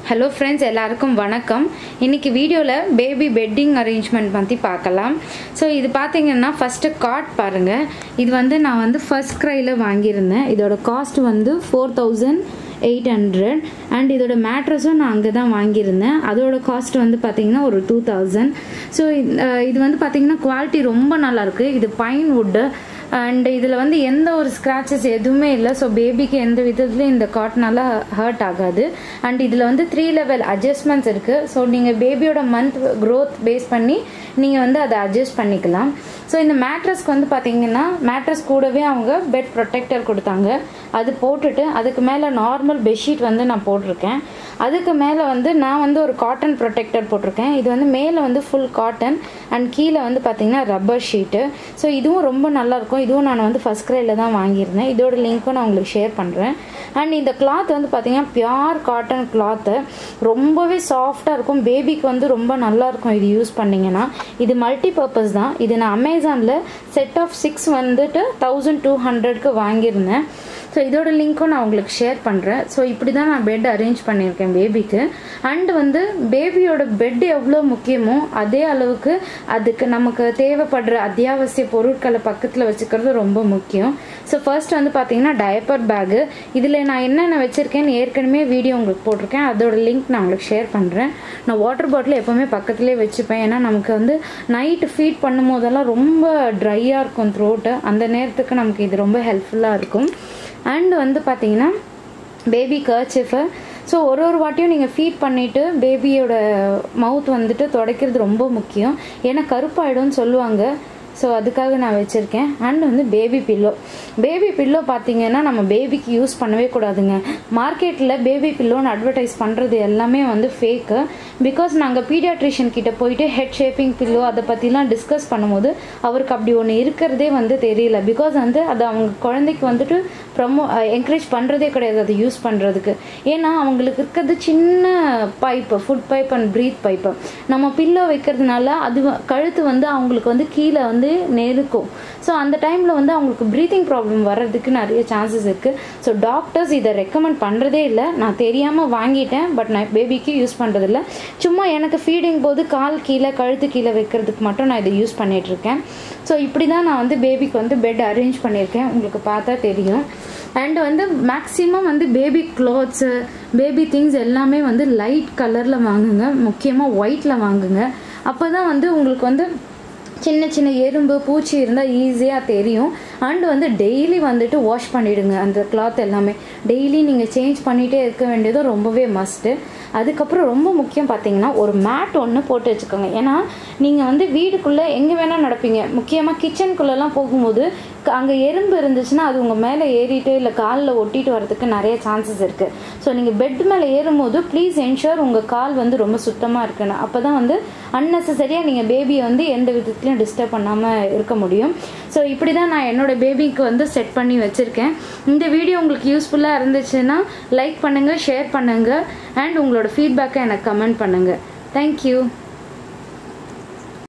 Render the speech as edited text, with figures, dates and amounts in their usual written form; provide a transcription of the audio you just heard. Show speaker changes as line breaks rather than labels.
Hello friends, எல்லாருக்கும் வணக்கம். இன்னைக்கு வீடியோல பேபி பெட்டிங் அரேஞ்ச்மென்ட் பத்தி பார்க்கலாம். சோ இது பாத்தீங்கன்னா ஃபர்ஸ்ட் காட் பாருங்க. இது வந்து நான் வந்து Firstcryல வாங்கி இருந்தேன். இதோட காஸ்ட் வந்து 4800 and இதோட மேட்ரஸும் நான் அங்க தான் வாங்கி இருந்தேன். அதோட காஸ்ட் வந்து பாத்தீங்கன்னா ஒரு 2000. சோ இது வந்து பாத்தீங்கன்னா குவாலிட்டி ரொம்ப நல்லா இருக்கு. இது பைன் வுட் and இதுல வந்து எந்த ஒரு ஸ்கிராச்சஸ் எதுவுமே இல்லை. ஸோ பேபிக்கு எந்த விதத்துலையும் இந்த காட்னால ஹர்ட் ஆகாது. அண்ட் இதில் வந்து 3 level அட்ஜஸ்ட்மெண்ட்ஸ் இருக்குது. ஸோ நீங்கள் பேபியோட மந்த் க்ரோத் பேஸ் பண்ணி நீங்கள் வந்து அதை அட்ஜஸ்ட் பண்ணிக்கலாம். ஸோ இந்த மேட்ரஸ்க்கு வந்து பார்த்தீங்கன்னா மேட்ரஸ் கூடவே அவங்க பெட் ப்ரொடெக்டர் கொடுத்தாங்க. அது போட்டுட்டு அதுக்கு மேலே நார்மல் பெட்ஷீட் வந்து நான் போட்டிருக்கேன். அதுக்கு மேலே வந்து நான் வந்து ஒரு காட்டன் ப்ரொடெக்டர் போட்டிருக்கேன். இது வந்து மேலே வந்து ஃபுல் காட்டன் அண்ட் கீழே வந்து பார்த்தீங்கன்னா ரப்பர் ஷீட்டு. ஸோ இதுவும் ரொம்ப நல்லாயிருக்கும். இதுவும் நான் வந்து Firstcryல தான் வாங்கியிருந்தேன். இதோட லிங்க்கும் நான் உங்களுக்கு ஷேர் பண்ணுறேன். அண்ட் இந்த கிளாத் வந்து பார்த்தீங்கன்னா பியூர் காட்டன் கிளாத்து, ரொம்பவே சாஃப்டாக இருக்கும். பேபிக்கு வந்து ரொம்ப நல்லாயிருக்கும் இது யூஸ் பண்ணிங்கன்னா. இது மல்டி பர்பஸ் தான். இது நான் அமேசானில் செட் ஆஃப் 6 வந்துட்டு 1200க்கு வாங்கியிருந்தேன். ஸோ இதோட லிங்க்கும் நான் உங்களுக்கு ஷேர் பண்ணுறேன். ஸோ இப்படி தான் நான் பெட் அரேஞ்ச் பண்ணியிருக்கேன் பேபிக்கு. அண்ட் வந்து பேபியோட பெட் எவ்வளோ முக்கியமோ அதே அளவுக்கு அதுக்கு நமக்கு தேவைப்படுற அத்தியாவசிய பொருட்களை பக்கத்தில் வச்சுக்கிறது ரொம்ப முக்கியம். ஸோ ஃபர்ஸ்ட் வந்து பார்த்தீங்கன்னா டயப்பர் பேகு. இதில் நான் என்னென்ன வச்சுருக்கேன்னு ஏற்கனவே வீடியோ உங்களுக்கு போட்டிருக்கேன். அதோட லிங்க் நான் உங்களுக்கு ஷேர் பண்ணுறேன். நான் வாட்டர் பாட்டில் எப்போவுமே பக்கத்துலேயே வச்சுப்பேன். ஏன்னா நமக்கு வந்து நைட்டு ஃபீட் பண்ணும் போதெல்லாம் ரொம்ப ட்ரையாக இருக்கும் த்ரோட்டு. அந்த நேரத்துக்கு நமக்கு இது ரொம்ப ஹெல்ப்ஃபுல்லாக இருக்கும். அண்ட் வந்து பார்த்தீங்கன்னா பேபி கர்ச்சிஃபு. ஸோ ஒரு வாட்டியும் நீங்கள் ஃபீட் பண்ணிவிட்டு பேபியோட மவுத் வந்துட்டு துடைக்கிறது ரொம்ப முக்கியம். ஏன்னா கருப்பாயிடும்னு சொல்லுவாங்க. ஸோ அதுக்காக நான் வச்சுருக்கேன். அண்ட் வந்து பேபி பில்லோ பார்த்தீங்கன்னா நம்ம பேபிக்கு யூஸ் பண்ணவே கூடாதுங்க. மார்க்கெட்டில் பேபி பில்லோன்னு அட்வர்டைஸ் பண்ணுறது எல்லாமே வந்து ஃபேக்கு. பிகாஸ் நாங்கள் பீடியாட்ரிஷியன் கிட்ட போயிட்டு ஹெட் ஷேப்பிங் பில்லோ அதை பற்றிலாம் டிஸ்கஸ் பண்ணும்போது அவருக்கு அப்படி ஒன்று இருக்கிறதே வந்து தெரியல. பிகாஸ் வந்து அது அவங்க குழந்தைக்கு வந்துட்டு என்கரேஜ் பண்ணுறதே கிடையாது அதை யூஸ் பண்ணுறதுக்கு. ஏன்னா அவங்களுக்கு இருக்கிறது சின்ன pipe, food pipe and breath pipe. நம்ம பில்லோ வைக்கிறதுனால அது கழுத்து வந்து அவங்களுக்கு வந்து கீழே வந்து நெருக்கும். ஸோ அந்த டைமில் வந்து அவங்களுக்கு ப்ரீத்திங் ப்ராப்ளம் வர்றதுக்கு நிறைய சான்சஸ் இருக்குது. ஸோ டாக்டர்ஸ் இதை ரெக்கமெண்ட் பண்ணுறதே இல்லை. நான் தெரியாமல் வாங்கிட்டேன். பட் நான் பேபிக்கு யூஸ் பண்ணுறதில்ல. சும்மா எனக்கு ஃபீடிங் போது கால் கீழே கழுத்து கீழே வைக்கிறதுக்கு மட்டும் நான் இதை யூஸ் பண்ணிகிட்ருக்கேன். ஸோ இப்படி தான் நான் வந்து பேபிக்கு வந்து பெட் அரேஞ்ச் பண்ணியிருக்கேன். உங்களுக்கு பார்த்தா தெரியும். அண்ட் வந்து மேக்ஸிமம் வந்து பேபி க்ளாத்ஸு பேபி திங்ஸ் எல்லாமே வந்து லைட் கலரில் வாங்குங்க. முக்கியமாக ஒயிட்டில் வாங்குங்க. அப்போ தான் வந்து உங்களுக்கு வந்து சின்ன சின்ன எறும்பு பூச்சி இருந்தால் ஈஸியாக தெரியும். அண்ட் வந்து டெய்லி வந்துட்டு வாஷ் பண்ணிவிடுங்க. அந்த கிளாத் எல்லாமே டெய்லி நீங்கள் சேஞ்ச் பண்ணிகிட்டே இருக்க வேண்டியது ரொம்பவே மஸ்ட்டு. அதுக்கப்புறம் ரொம்ப முக்கியம் பார்த்தீங்கன்னா ஒரு மேட் ஒன்று போட்டு வச்சுக்கோங்க. ஏன்னா நீங்கள் வந்து வீடுக்குள்ளே எங்கே வேணால் நடப்பீங்க. முக்கியமாக கிச்சனுக்குள்ளெல்லாம் போகும்போது அங்கே எறும்பு இருந்துச்சுன்னா அது உங்கள் மேலே ஏறிட்டு இல்லை காலில் ஒட்டிட்டு வரதுக்கு நிறைய சான்சஸ் இருக்குது. ஸோ நீங்கள் பெட் மேலே ஏறும்போது ப்ளீஸ் என்ஷூர் உங்கள் கால் வந்து ரொம்ப சுத்தமாக இருக்கணும். அப்போ தான் வந்து அன்னெசரியாக நீங்கள் பேபியை வந்து எந்த விதத்துலையும் டிஸ்டர்ப் பண்ணாமல் இருக்க முடியும். ஸோ இப்படி தான் நான் என்னோட பேபிக்கு வந்து செட் பண்ணி வச்சுருக்கேன். இந்த வீடியோ உங்களுக்கு யூஸ்ஃபுல்லாக இருந்துச்சுன்னா லைக் பண்ணுங்கள், ஷேர் பண்ணுங்கள் அண்ட் உங்களோட ஃபீட்பேக்கை எனக்கு கமெண்ட் பண்ணுங்கள். தேங்க்யூ.